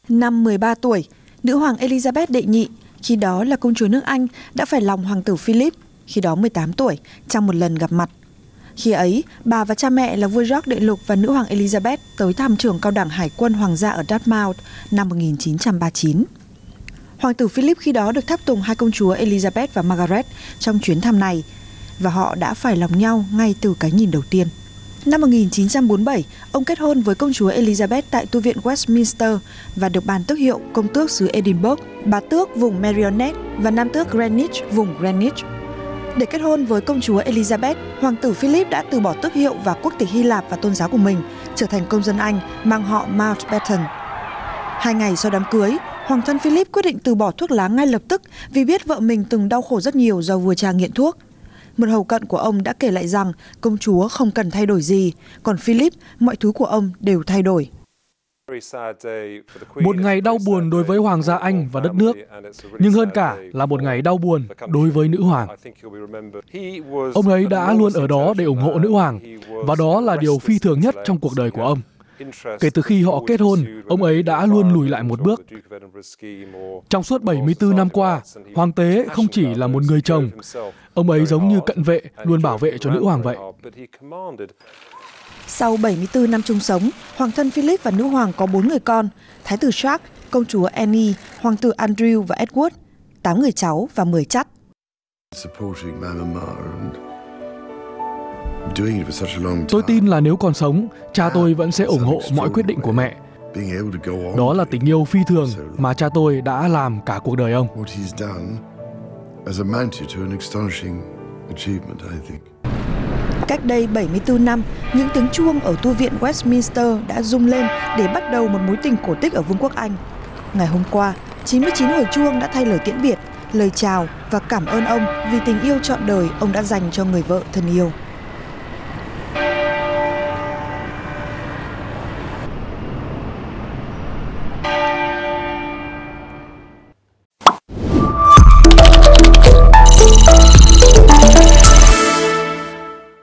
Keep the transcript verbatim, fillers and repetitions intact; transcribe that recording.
Năm mười ba tuổi, nữ hoàng Elizabeth đệ nhị, khi đó là công chúa nước Anh, đã phải lòng hoàng tử Philip, khi đó mười tám tuổi, trong một lần gặp mặt. Khi ấy, bà và cha mẹ là vua George đệ lục và nữ hoàng Elizabeth tới thăm trường cao đẳng hải quân hoàng gia ở Dartmouth năm một nghìn chín trăm ba mươi chín. Hoàng tử Philip khi đó được tháp tùng hai công chúa Elizabeth và Margaret trong chuyến thăm này, và họ đã phải lòng nhau ngay từ cái nhìn đầu tiên. Năm một nghìn chín trăm bốn mươi bảy, ông kết hôn với công chúa Elizabeth tại tu viện Westminster và được ban tước hiệu công tước xứ Edinburgh, bà tước vùng Merioneth và nam tước Greenwich vùng Greenwich. Để kết hôn với công chúa Elizabeth, hoàng tử Philip đã từ bỏ tước hiệu và quốc tịch Hy Lạp và tôn giáo của mình, trở thành công dân Anh mang họ Mountbatten. Hai ngày sau đám cưới, hoàng thân Philip quyết định từ bỏ thuốc lá ngay lập tức vì biết vợ mình từng đau khổ rất nhiều do vua cha nghiện thuốc. Một hầu cận của ông đã kể lại rằng công chúa không cần thay đổi gì, còn Philip, mọi thứ của ông đều thay đổi. Một ngày đau buồn đối với hoàng gia Anh và đất nước, nhưng hơn cả là một ngày đau buồn đối với nữ hoàng. Ông ấy đã luôn ở đó để ủng hộ nữ hoàng, và đó là điều phi thường nhất trong cuộc đời của ông. Kể từ khi họ kết hôn, ông ấy đã luôn lùi lại một bước. Trong suốt bảy mươi tư năm qua, hoàng tế không chỉ là một người chồng, ông ấy giống như cận vệ, luôn bảo vệ cho nữ hoàng vậy. Sau bảy mươi tư năm chung sống, hoàng thân Philip và nữ hoàng có bốn người con, thái tử Charles, công chúa Anne, hoàng tử Andrew và Edward, tám người cháu và mười chắt. Tôi tin là nếu còn sống, cha tôi vẫn sẽ ủng hộ mọi quyết định của mẹ. Đó là tình yêu phi thường mà cha tôi đã làm cả cuộc đời ông. Cách đây bảy mươi tư năm, những tiếng chuông ở tu viện Westminster đã rung lên để bắt đầu một mối tình cổ tích ở Vương quốc Anh. Ngày hôm qua, chín mươi chín hồi chuông đã thay lời tiễn biệt, lời chào và cảm ơn ông vì tình yêu trọn đời ông đã dành cho người vợ thân yêu.